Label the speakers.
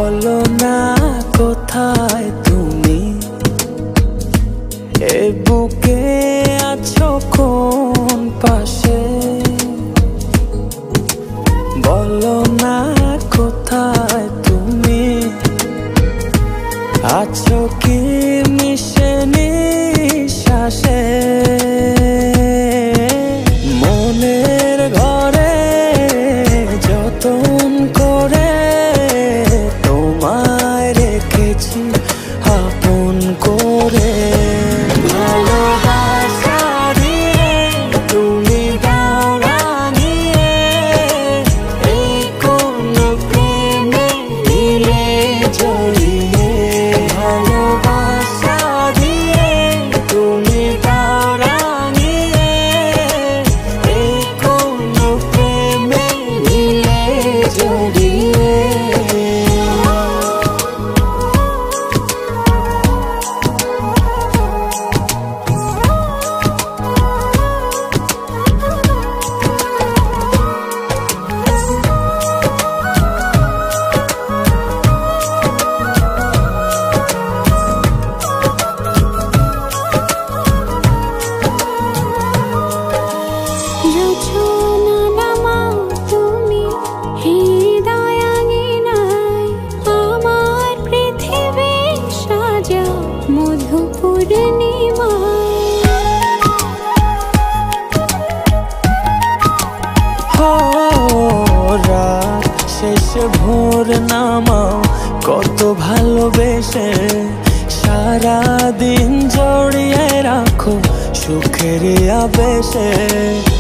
Speaker 1: বলো না কোথায় তুমি, এ বুকে আছো কোন পাশে। বলো না কোথায় তুমি, আছো কি মিশে নিঃশ্বাসে। মনের ঘরে যতন করে তোমায় রেখেছি আপন করে। ভালোবাসা দিয়ে তুমি দাও রাঙিয়ে, এই কোন প্রেমে দিলে জড়িয়ে। ভালোবাসা দিয়ে তুমি দাও রাঙিয়ে, এই কোন প্রেমে দিলে জড়িয়ে। রাত শেষে ভোর নামাও কত ভালোবেসে, সারাদিন জড়িয়ে রাখো সুখের আবেশে।